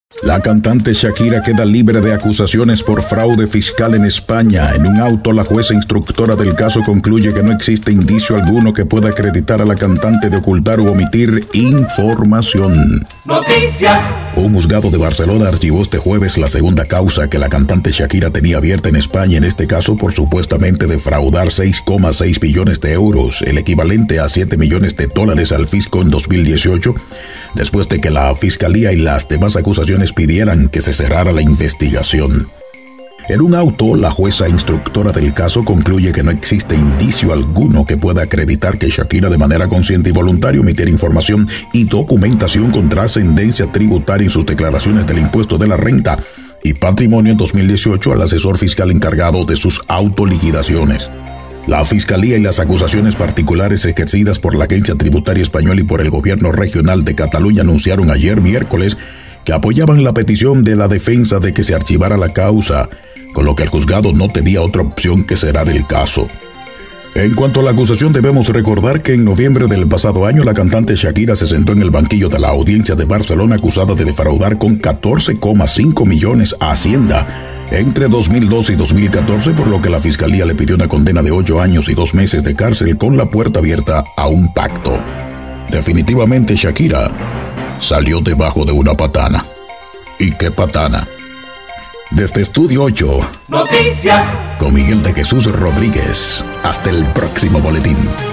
La cantante Shakira queda libre de acusaciones por fraude fiscal en España. En un auto, la jueza instructora del caso concluye que no existe indicio alguno que pueda acreditar a la cantante de ocultar u omitir información. Noticias. Un juzgado de Barcelona archivó este jueves la segunda causa que la cantante Shakira tenía abierta en España, en este caso por supuestamente defraudar 6,6 billones de euros, el equivalente a $7 millones al fisco en 2018, después de que la fiscalía y las demás acusaciones pidieran que se cerrara la investigación. En un auto, la jueza instructora del caso concluye que no existe indicio alguno que pueda acreditar que Shakira de manera consciente y voluntaria omitiera información y documentación con trascendencia tributaria en sus declaraciones del impuesto de la renta y patrimonio en 2018 al asesor fiscal encargado de sus autoliquidaciones. La Fiscalía y las acusaciones particulares ejercidas por la Agencia Tributaria Española y por el Gobierno Regional de Cataluña anunciaron ayer miércoles que apoyaban la petición de la defensa de que se archivara la causa, con lo que el juzgado no tenía otra opción que cerrar el caso. En cuanto a la acusación, debemos recordar que en noviembre del pasado año la cantante Shakira se sentó en el banquillo de la Audiencia de Barcelona acusada de defraudar con 14,5 millones a Hacienda entre 2012 y 2014, por lo que la Fiscalía le pidió una condena de 8 años y 2 meses de cárcel con la puerta abierta a un pacto. Definitivamente Shakira salió debajo de una patana. ¿Y qué patana? Desde Estudio 8, Noticias. con Miguel de Jesús Rodríguez. Hasta el próximo boletín.